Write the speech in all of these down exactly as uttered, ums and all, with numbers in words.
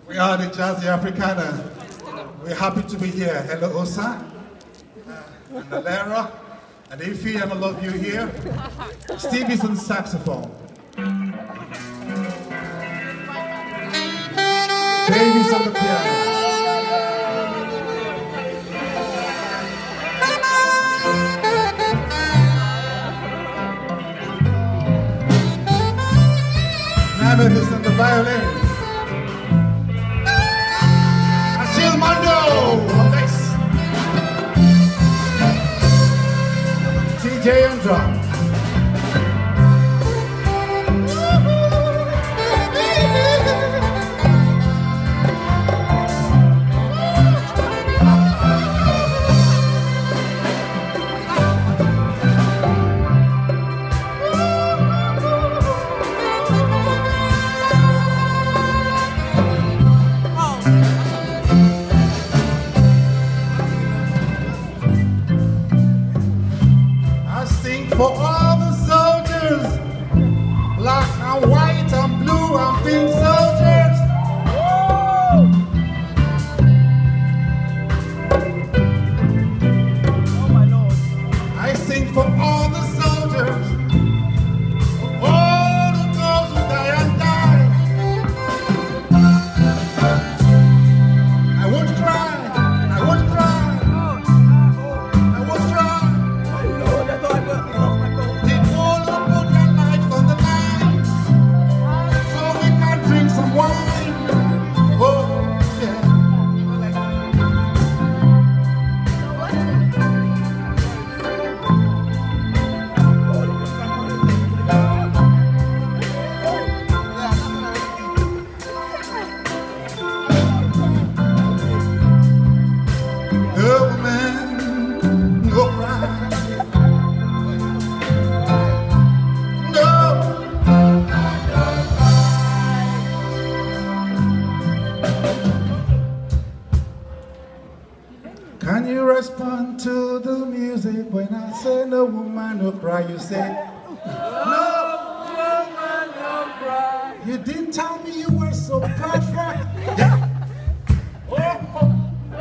We are the Jazzy Africana. We're happy to be here. Hello, Osa, uh, and Alera, and Ify, and all of you here. Stevie's on saxophone. Davy's on the piano. Mammoth is on the violin. Achille Mondo on bass. T J on drums. For all the soldiers, black and white and blue and pink soldiers. Oh my Lord. I sing for all the soldiers, for all of those who die and die. I won't cry, I won't cry. Can you respond to the music when I say no woman no cry? You say no woman no cry. You didn't tell me you were so perfect. Yeah. Oh.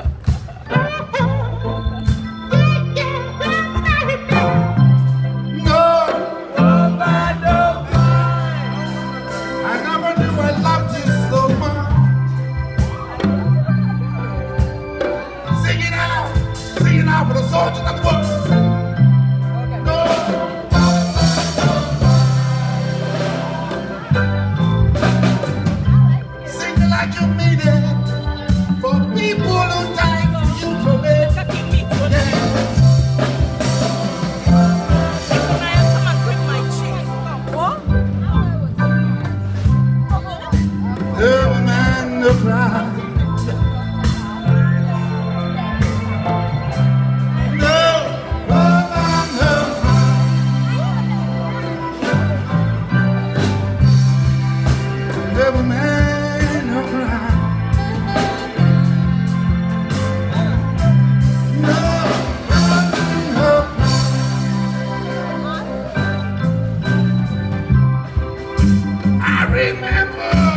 For the soldiers of the world. Okay. No. Sing it like you mean it. For people who die for you to live. Yes. Come and quit my cheese. What? Every man no cry. Every man no cry. No, no cry. I remember